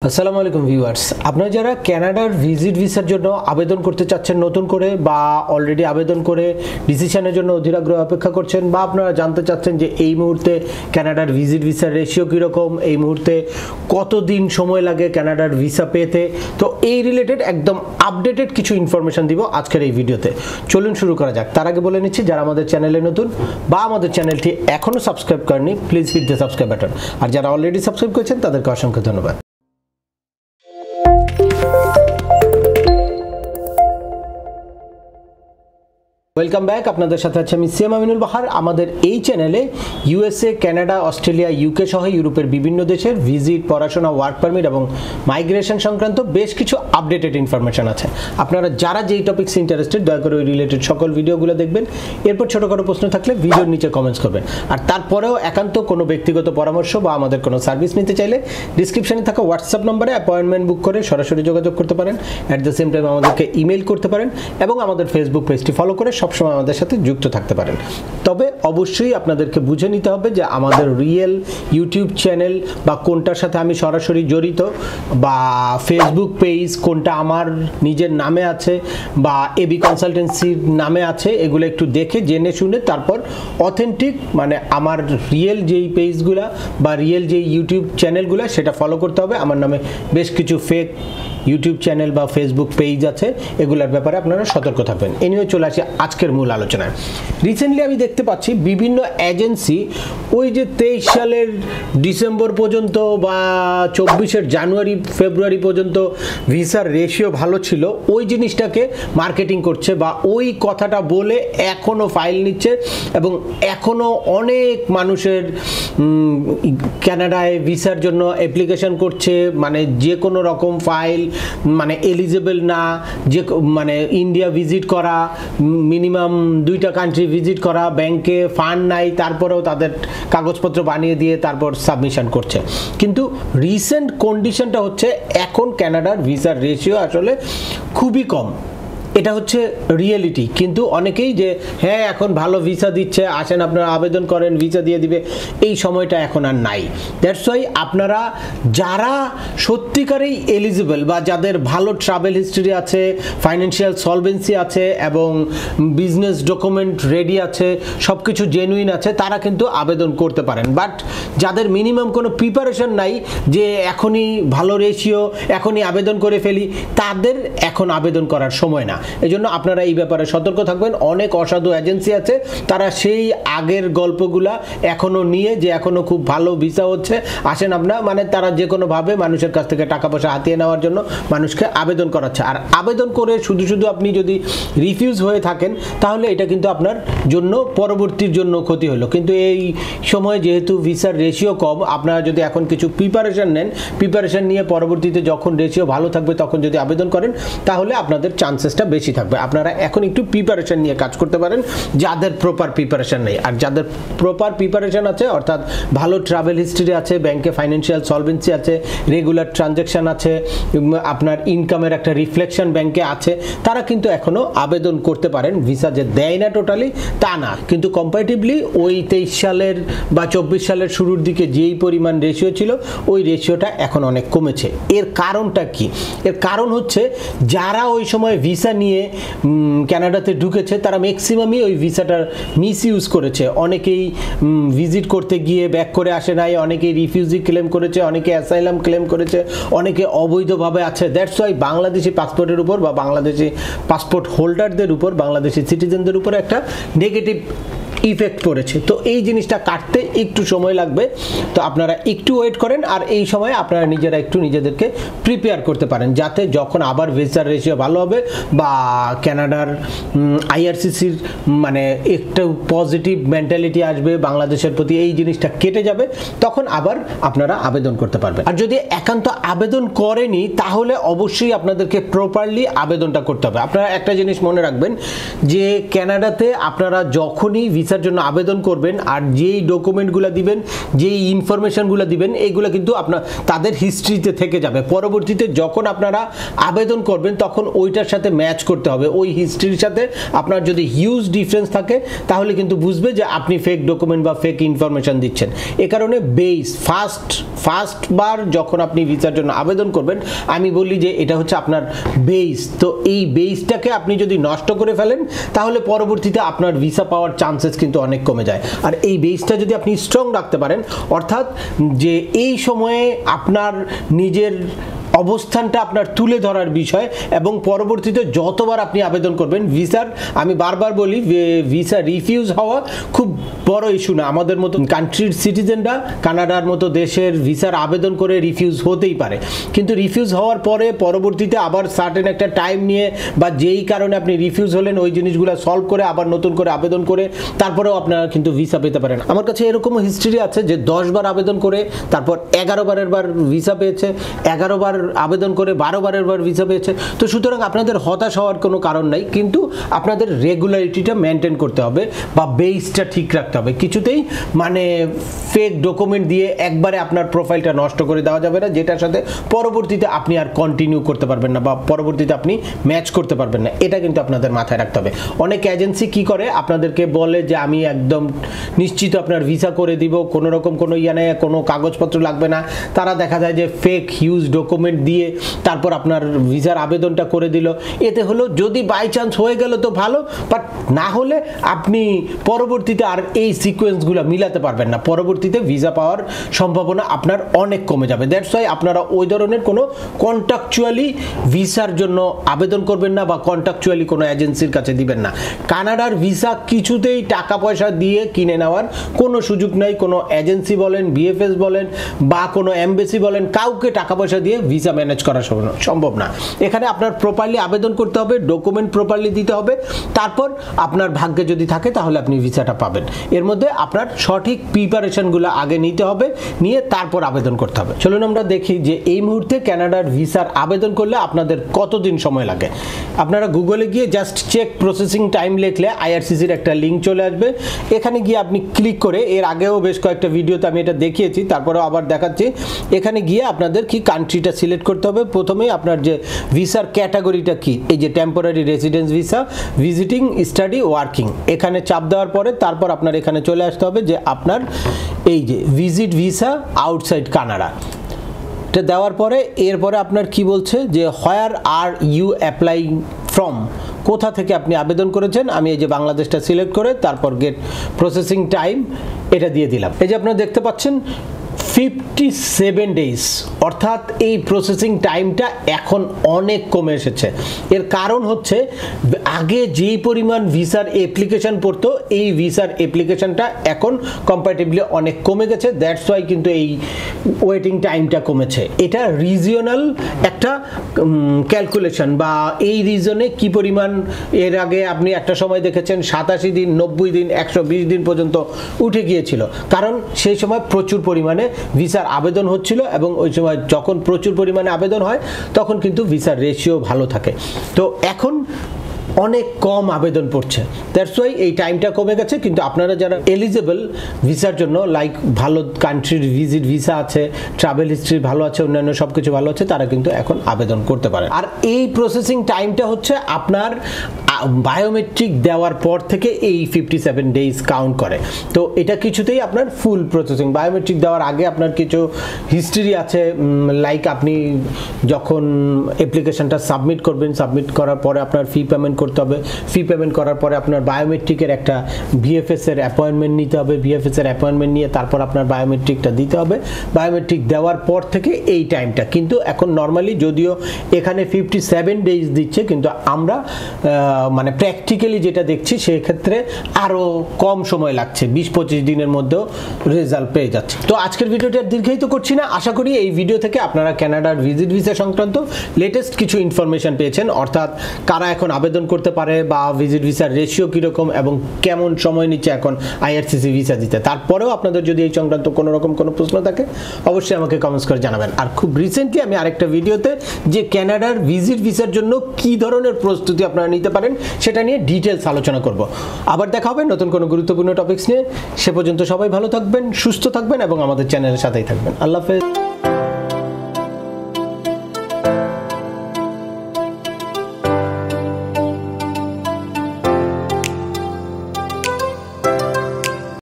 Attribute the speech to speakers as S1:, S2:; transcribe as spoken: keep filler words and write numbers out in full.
S1: আসসালামু আলাইকুম ভিউয়ার্স, আপনারা যারা কানাডার ভিজিট ভিসার জন্য আবেদন করতে চাচ্ছেন নতুন করে বা অলরেডি আবেদন করে ডিসিশনের জন্য অধীর আগ্রহে অপেক্ষা করছেন, বা আপনারা জানতে চাচ্ছেন যে এই মুহূর্তে কানাডার ভিজিট ভিসার রেশিও কীরকম, এই মুহূর্তে কতদিন সময় লাগে কানাডার ভিসা পেতে, তো এই রিলেটেড একদম আপডেটেড কিছু ইনফরমেশন দিব আজকের এই ভিডিওতে। চলুন শুরু করা যাক। তার আগে বলে নিচ্ছি, যারা আমাদের চ্যানেলে নতুন বা আমাদের চ্যানেলটি এখনও সাবস্ক্রাইব করেনি, please hit the subscribe button. আর যারা অলরেডি সাবস্ক্রাইব করেছেন তাদেরকে অসংখ্য ধন্যবাদ। ওয়েলকাম ব্যাক, আপনাদের সাথে আছে আমি সিএম আমিনুল বাহার। আমাদের এই চ্যানেলে ইউএসএ, কানাডা, অস্ট্রেলিয়া, ইউকে সহ ইউরোপের বিভিন্ন দেশের ভিজিট, পড়াশোনা, ওয়ার্ক পারমিট এবং মাইগ্রেশন সংক্রান্ত বেশ কিছু আপডেটেড ইনফরমেশন আছে। আপনারা যারা যেই টপিকস ইন্টারেস্টেড, দয়া করে ওই রিলেটেড সকল ভিডিওগুলো দেখবেন। এরপর ছোটোখাটো প্রশ্ন থাকলে ভিডিওর নিচে কমেন্টস করবেন। আর তারপরেও একান্ত কোনো ব্যক্তিগত পরামর্শ বা আমাদের কোনো সার্ভিস নিতে চাইলে ডিসক্রিপশনে থাকা হোয়াটসঅ্যাপ নম্বরে অ্যাপয়েন্টমেন্ট বুক করে সরাসরি যোগাযোগ করতে পারেন। অ্যাট দ্য সেম টাইম আমাদেরকে ইমেল করতে পারেন এবং আমাদের ফেসবুক পেজটি ফলো করে সবসময় আমাদের সাথে যুক্ত থাকতে পারেন। তবে অবশ্যই আপনাদেরকে বুঝে নিতে হবে যে আমাদের রিয়েল ইউটিউব চ্যানেল বা কোনটার সাথে আমি সরাসরি জড়িত, বা ফেসবুক পেজ কোনটা আমার নিজের নামে আছে বা এবি কনসালটেন্সির নামে আছে, এগুলো একটু দেখে জেনে শুনে তারপর অথেন্টিক, মানে আমার রিয়েল যেই পেজগুলা বা রিয়েল যেই ইউটিউব চ্যানেলগুলো সেটা ফলো করতে হবে। আমার নামে বেশ কিছু ফেক ইউটিউব চ্যানেল বা ফেসবুক পেজ আছে, এগুলোর ব্যাপারে আপনারা সতর্ক থাকবেন। এ নিয়ে চলে আসি আজকের মূল আলোচনায়। রিসেন্টলি আমি দেখতে পাচ্ছি বিভিন্ন এজেন্সি ওই যে তেইশ সালের ডিসেম্বর পর্যন্ত বা চব্বিশের জানুয়ারি ফেব্রুয়ারি পর্যন্ত ভিসার রেশিও ভালো ছিল, ওই জিনিসটাকে মার্কেটিং করছে বা ওই কথাটা বলে এখনও ফাইল নিচ্ছে এবং এখনও অনেক মানুষের কানাডায় ভিসার জন্য অ্যাপ্লিকেশন করছে। মানে যে কোনো রকম ফাইল, মানে এলিজেবল না, যে মানে ইন্ডিয়া ভিজিট করা, মিনিমাম দুইটা কান্ট্রি ভিজিট করা, ব্যাংকে ফান্ড নাই, তারপরেও তাদের কাগজপত্র বানিয়ে দিয়ে তারপর সাবমিশন করছে। কিন্তু রিসেন্ট কন্ডিশনটা হচ্ছে এখন কানাডার ভিসার রেশিও আসলে খুবই কম। এটা হচ্ছে রিয়েলিটি। কিন্তু অনেকেই যে হ্যাঁ এখন ভালো ভিসা দিচ্ছে, আসেন আপনারা আবেদন করেন, ভিসা দিয়ে দিবে, এই সময়টা এখন আর নাই। দ্যাটস ওয়াই আপনারা যারা সত্যিকারেই এলিজিবল বা যাদের ভালো ট্রাভেল হিস্ট্রি আছে, ফাইন্যান্সিয়াল সলভেন্সি আছে এবং বিজনেস ডকুমেন্ট রেডি আছে, সব কিছু জেনুইন আছে, তারা কিন্তু আবেদন করতে পারেন। বাট যাদের মিনিমাম কোনো প্রিপারেশন নাই, যে এখনই ভালো রেশিও এখনই আবেদন করে ফেলি, তাদের এখন আবেদন করার সময় না। এই জন্য আপনারা এই ব্যাপারে সতর্ক থাকবেন। অনেক অসাধু এজেন্সি আছে, তারা সেই আগের গল্পগুলা এখনো নিয়ে যে এখনো খুব ভালো ভিসা হচ্ছে, আসেন আপনার, মানে তারা যে কোনোভাবে মানুষের কাছ থেকে টাকা পয়সা হাতিয়ে নেওয়ার জন্য মানুষকে আবেদন করাচ্ছে। আর আবেদন করে শুধু শুধু আপনি যদি রিফিউজ হয়ে থাকেন, তাহলে এটা কিন্তু আপনার জন্য পরবর্তীর জন্য ক্ষতি হলো। কিন্তু এই সময় যেহেতু ভিসার রেশিও কম, আপনারা যদি এখন কিছু প্রিপারেশন নেন, প্রিপারেশন নিয়ে পরবর্তীতে যখন রেশিও ভালো থাকবে তখন যদি আবেদন করেন, তাহলে আপনাদের চান্সেসটা বেশি থাকবে। আপনারা এখন একটু প্রিপারেশন নিয়ে কাজ করতে পারেন, যাদের প্রপার প্রিপারেশন নেই। আর যাদের প্রপার প্রিপারেশন আছে, অর্থাৎ ভালো ট্রাভেল হিস্ট্রি আছে, ব্যাংকে ফাইন্যান্সিয়াল সলভেন্সি আছে, রেগুলার ট্রানজ্যাকশন আছে, আপনার ইনকামের একটা রিফ্লেকশন ব্যাংকে আছে, তারা কিন্তু এখনও আবেদন করতে পারেন। ভিসা যে দেয় না টোটালি তা না, কিন্তু কম্পারেটিভলি ওই তেইশ সালের বা চব্বিশ সালের শুরুর দিকে যেই পরিমাণ রেশিও ছিল, ওই রেশিওটা এখন অনেক কমেছে। এর কারণটা কি? এর কারণ হচ্ছে যারা ওই সময় ভিসা নিয়ে কানাডাতে ঢুকেছে, তারা ম্যাক্সিমামই ওই ভিসাটার মিস ইউজ করেছে। অনেকেই ভিজিট করতে গিয়ে ব্যাক করে আসে নাই, অনেকেই রিফিউজি ক্লেম করেছে, অনেকে অ্যাসাইলাম ক্লেম করেছে, অনেকে অবৈধভাবে আছে। দ্যাটস ওয়াই বাংলাদেশি পাসপোর্টের উপর বা বাংলাদেশি পাসপোর্ট হোল্ডারদের উপর, বাংলাদেশি সিটিজেনদের উপর একটা নেগেটিভ ইফেক্ট পড়েছে। তো এই জিনিসটা কাটতে একটু সময় লাগবে, তো আপনারা একটু ওয়েট করেন। আর এই সময় আপনারা নিজেরা একটু নিজেদেরকে প্রিপেয়ার করতে পারেন, যাতে যখন আবার ভিসার রেশিও ভালো হবে বা কানাডার আইআরসিসির মানে একটু পজিটিভ মেন্টালিটি আসবে বাংলাদেশের প্রতি, এই জিনিসটা কেটে যাবে, তখন আবার আপনারা আবেদন করতে পারবেন। আর যদি একান্ত আবেদন করেনি, তাহলে অবশ্যই আপনাদেরকে প্রপারলি আবেদনটা করতে হবে। আপনারা একটা জিনিস মনে রাখবেন যে কানাডাতে আপনারা যখনই ভিসার জন্য আবেদন করবেন আর যেই ডকুমেন্টগুলো দিবেন, যেই ইনফরমেশনগুলো দিবেন, এইগুলো কিন্তু আপনার তাদের হিস্ট্রিতে থেকে যাবে। পরবর্তীতে যখন আপনারা আবেদন করবেন তখন ওইটার সাথে ম্যাচ করতে হবে, ওই হিস্ট্রির সাথে আপনার যদি হিউজ ডিফারেন্স থাকে তাহলে কিন্তু বুঝবে যে আপনি ফেক ডকুমেন্ট বা ফেক ইনফরমেশন দিচ্ছেন। এ কারণে বেস ফার্স্ট ফার্স্ট বার যখন আপনি ভিসার জন্য আবেদন করবেন, আমি বলি যে এটা হচ্ছে আপনার বেস। তো এই বেসটাকে আপনি যদি নষ্ট করে ফেলেন তাহলে পরবর্তীতে আপনার ভিসা পাওয়ার চান্সেস কিন্তু অনেক কমে যায়। আর এই বেসটা যদি আপনি স্ট্রং রাখতে পারেন, অর্থাৎ যে এই সময়ে আপনার নিজের অবস্থানটা আপনার তুলে ধরার বিষয় এবং পরবর্তীতে যতবার আপনি আবেদন করবেন ভিসার, আমি বারবার বলি ভিসা রিফিউজ হওয়া খুব বড় ইস্যু না। আমাদের মতো কান্ট্রির সিটিজেনরা কানাডার মতো দেশের ভিসার আবেদন করে রিফিউজ হতেই পারে, কিন্তু রিফিউজ হওয়ার পরে পরবর্তীতে আবার সার্টেন একটা টাইম নিয়ে বা যেই কারণে আপনি রিফিউজ হলেন ওই জিনিসগুলো সলভ করে আবার নতুন করে আবেদন করে তারপরেও আপনারা কিন্তু ভিসা পেতে পারেন। আমার কাছে এরকমও হিস্ট্রি আছে যে দশ বার আবেদন করে তারপর এগারো বারের বার ভিসা পেয়েছে, এগারো বার আবেদন করে বারো বারের বার ভিসা পেয়েছে। তো সুতরাং আপনাদের হতাশ হওয়ার কোনো কারণ নাই, কিন্তু আপনাদের রেগুলারিটিটা মেনটেন করতে হবে বা বেসটা ঠিক রাখতে হবে। কিছুতেই মানে ফেক ডকুমেন্ট দিয়ে একবারে আপনার প্রোফাইলটা নষ্ট করে দেওয়া যাবে না, যেটার সাথে পরবর্তীতে আপনি আর কন্টিনিউ করতে পারবেন না বা পরবর্তীতে আপনি ম্যাচ করতে পারবেন না। এটা কিন্তু আপনাদের মাথায় রাখতে হবে। অনেক এজেন্সি কি করে, আপনাদেরকে বলে যে আমি একদম নিশ্চিত আপনার ভিসা করে দিব, কোনো রকম কোনো ইয়া নেই, কোনো কাগজপত্র লাগবে না। তারা দেখা যায় যে ফেক হিউজ ডকুমেন্ট দিয়ে তারপর আপনার ভিসার আবেদনটা করে দিল। এতে হলো যদি বাই চান্স হয়ে গেল তো ভালো, বাট না হলে আপনি পরবর্তীতে আর এই সিকোয়েন্সগুলো মিলাতে পারবেন না, পরবর্তীতে ভিসা পাওয়ার সম্ভাবনা আপনার অনেক কমে যাবে। দ্যাটস ওয়াই আপনারা ওই ধরনের কোনো কন্ট্রাকচুয়ালি ভিসার জন্য আবেদন করবেন না বা কন্ট্রাকচুয়ালি কোনো এজেন্সির কাছে দিবেন না। কানাডার ভিসা কিছুতেই টাকা পয়সা দিয়ে কিনে নেওয়ার কোনো সুযোগ নাই। কোনো এজেন্সি বলেন, বিএফএস বলেন বা কোনো এমবেসি বলেন, কাউকে টাকা পয়সা দিয়ে ভিসা ম্যানেজ করা সম্ভব না। এখানে আপনার প্রপারলি আবেদন করতে হবে, ডকুমেন্ট প্রপারলি দিতে হবে, তারপর আপনার ভাগ্যে যদি থাকে তাহলে আপনি ভিসাটা পাবেন। এর মধ্যে আপনার সঠিক প্রিপারেশনগুলো আগে নিতে হবে, নিয়ে তারপর আবেদন করতে হবে। চলুন আমরা দেখি যে এই মুহূর্তে কানাডার ভিসার আবেদন করলে আপনাদের কতদিন সময় লাগে। আপনারা গুগলে গিয়ে জাস্ট চেক প্রসেসিং টাইম লিখলে আইআরসিসির একটা লিঙ্ক চলে আসবে। এখানে গিয়ে আপনি ক্লিক করে, এর আগেও বেশ কয়েকটা ভিডিওতে আমি এটা দেখিয়েছি, তারপরেও আবার দেখাচ্ছি। এখানে গিয়ে আপনাদের কি কান্ট্রিটা সিলেক্ট করতে হবে। প্রথমেই আপনার যে ভিসার ক্যাটাগরিটা কি, এই যে temporary residence visa, visiting, study, working, এখানে চাপ দেওয়ার পরে তারপর আপনার এখানে চলে আসতে হবে যে আপনার এই যে ভিজিট ভিসা আউটসাইড কানাডা, এটা দেওয়ার পরে এরপরে আপনার কি বলছে যে where are you apply from, কোথা থেকে আপনি আবেদন করেছেন। আমি এই যে বাংলাদেশটা সিলেক্ট করে তারপর গেট প্রসেসিং টাইম এটা দিয়ে দিলাম। এই যে আপনারা দেখতে পাচ্ছেন ফিফটি সেভেন ডেজ, অর্থাৎ এই প্রসেসিং টাইমটা এখন অনেক কমে এসেছে। এর কারণ হচ্ছে আগে যেই পরিমাণ ভিসার অ্যাপ্লিকেশন পড়তো, এই ভিসার অ্যাপ্লিকেশনটা এখন কম্পারেটিভলি অনেক কমে গেছে। দ্যাটস ওয়াই কিন্তু এই ওয়েটিং টাইমটা কমেছে। এটা রিজিওনাল একটা ক্যালকুলেশন বা এই রিজনে কি পরিমাণ, এর আগে আপনি একটা সময় দেখেছেন সাতাশি দিন, নব্বই দিন, একশো বিশ দিন পর্যন্ত উঠে গিয়েছিল, কারণ সেই সময় প্রচুর পরিমাণে ভিসার আবেদন হচ্ছিল এবং ওই সময় যখন প্রচুর পরিমাণে আবেদন হয় তখন কিন্তু ভিসার রেশিও ভালো থাকে। তো এখন অনেক কম আবেদন পড়ছে, দ্যাটস ওয়াই এই টাইমটা কমে গেছে। কিন্তু আপনারা যারা এলিজেবল ভিসার জন্য, লাইক ভালো কান্ট্রির ভিজিট ভিসা আছে, ট্রাভেল হিস্ট্রি ভালো আছে, অন্যান্য সব কিছু ভালো আছে, তারা কিন্তু এখন আবেদন করতে পারে। আর এই প্রসেসিং টাইমটা হচ্ছে আপনার বায়োমেট্রিক দেওয়ার পর থেকে এই ফিফটি সেভেন ডেজ কাউন্ট করে। তো এটা কিছুতেই আপনার ফুল প্রসেসিং, বায়োমেট্রিক দেওয়ার আগে আপনার কিছু হিস্ট্রি আছে, লাইক আপনি যখন অ্যাপ্লিকেশনটা সাবমিট করবেন, সাবমিট করার পরে আপনার ফি পেমেন্ট করতে হবে, ফি পেমেন্ট করার পরে আপনার বায়োমেট্রিকের একটা ভিএফএস এর অ্যাপয়েন্টমেন্ট নিতে হবে, ভিএফএস এর অ্যাপয়েন্টমেন্ট নিয়ে তারপর আপনার বায়োমেট্রিকটা দিতে হবে। বায়োমেট্রিক দেওয়ার পর থেকে এই টাইমটা কিন্তু এখন নর্মালি, যদিও এখানে ফিফটি সেভেন ডেজ দিচ্ছে, কিন্তু আমরা মানে প্র্যাকটিক্যালি যেটা দেখছি সেক্ষেত্রে আরও কম সময় লাগছে, বিশ পঁচিশ দিনের মধ্যেও রেজাল্ট পেয়ে যাচ্ছে। তো আজকের ভিডিওটি আর দীর্ঘায়িত করছি না, আশা করি এই ভিডিও থেকে আপনারা কানাডার ভিজিট ভিসা সংক্রান্ত লেটেস্ট কিছু ইনফরমেশন পেয়েছেন, অর্থাৎ কারা এখন আবেদন করতে পারে বা ভিজিট ভিসার রেশিও কীরকম এবং কেমন সময় নিচ্ছে এখন আইআরসিসি ভিসা দিতে। তারপরেও আপনাদের যদি এই সংক্রান্ত কোনো রকম কোনো প্রশ্ন থাকে অবশ্যই আমাকে কমেন্টস করে জানাবেন। আর খুব রিসেন্টলি আমি আরেকটা ভিডিওতে যে কানাডার ভিজিট ভিসার জন্য কি ধরনের প্রস্তুতি আপনারা নিতে পারেন সেটা নিয়ে ডিটেলস আলোচনা করব। আবার দেখা হবে নতুন কোনো গুরুত্বপূর্ণ টপিকস নিয়ে। সে পর্যন্ত সবাই ভালো থাকবেন, সুস্থ থাকবেন এবং আমাদের চ্যানেলের সাথেই থাকবেন। আল্লাহ হাফেজ।